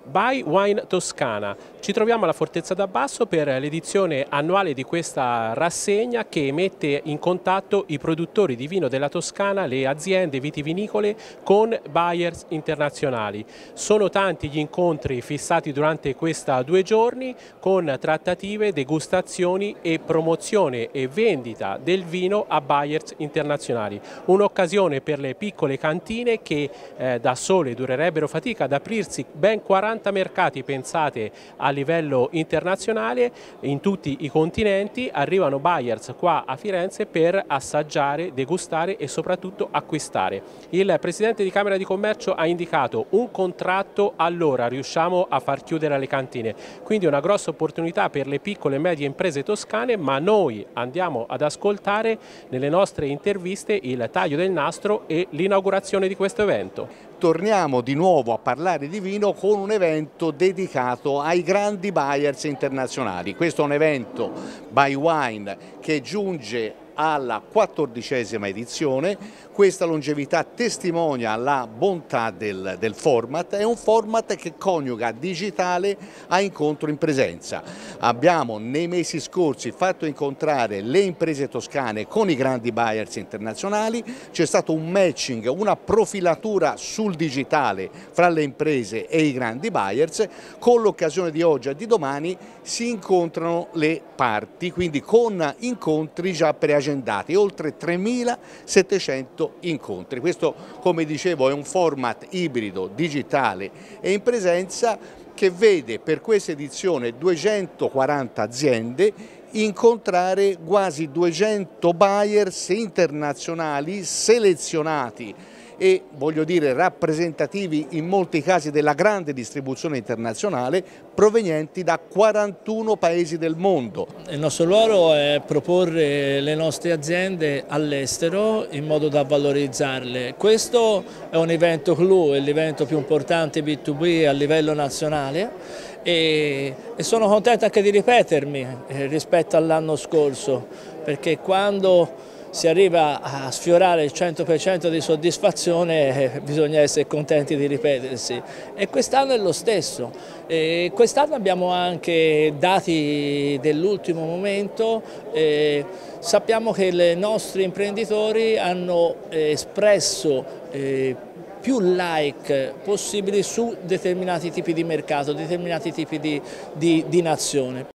By Wine Toscana. Ci troviamo alla Fortezza d'Abbasso per l'edizione annuale di questa rassegna che mette in contatto i produttori di vino della Toscana, le aziende vitivinicole con buyers internazionali. Sono tanti gli incontri fissati durante questi 2 giorni con trattative, degustazioni e promozione e vendita del vino a buyers internazionali. Un'occasione per le piccole cantine che da sole durerebbero fatica ad aprirsi ben 40 mercati pensate a livello internazionale in tutti i continenti. Arrivano buyers qua a Firenze per assaggiare, degustare e soprattutto acquistare. Il Presidente di Camera di Commercio ha indicato un contratto all'ora, riusciamo a far chiudere le cantine, quindi una grossa opportunità per le piccole e medie imprese toscane, ma noi andiamo ad ascoltare nelle nostre interviste il taglio del nastro e l'inaugurazione di questo evento. Torniamo di nuovo a parlare di vino con un evento dedicato ai grandi buyers internazionali. Questo è un evento By Wine che giunge alla 14ª edizione. Questa longevità testimonia la bontà del format. È un format che coniuga digitale a incontro in presenza. Abbiamo nei mesi scorsi fatto incontrare le imprese toscane con i grandi buyers internazionali, c'è stato un matching, una profilatura sul digitale fra le imprese e i grandi buyers. Con l'occasione di oggi e di domani si incontrano le parti, quindi con incontri già preagendati, oltre 3.700 incontri. Questo, come dicevo, è un format ibrido, digitale e in presenza che vede per questa edizione 240 aziende incontrare quasi 200 buyers internazionali selezionati e, voglio dire, rappresentativi in molti casi della grande distribuzione internazionale, provenienti da 41 paesi del mondo. Il nostro ruolo è proporre le nostre aziende all'estero in modo da valorizzarle. Questo è un evento clou, è l'evento più importante B2B a livello nazionale e sono contento anche di ripetermi rispetto all'anno scorso, perché quando si arriva a sfiorare il 100% di soddisfazione bisogna essere contenti di ripetersi e quest'anno è lo stesso. Quest'anno abbiamo anche dati dell'ultimo momento, sappiamo che i nostri imprenditori hanno espresso più like possibili su determinati tipi di mercato, determinati tipi di nazione.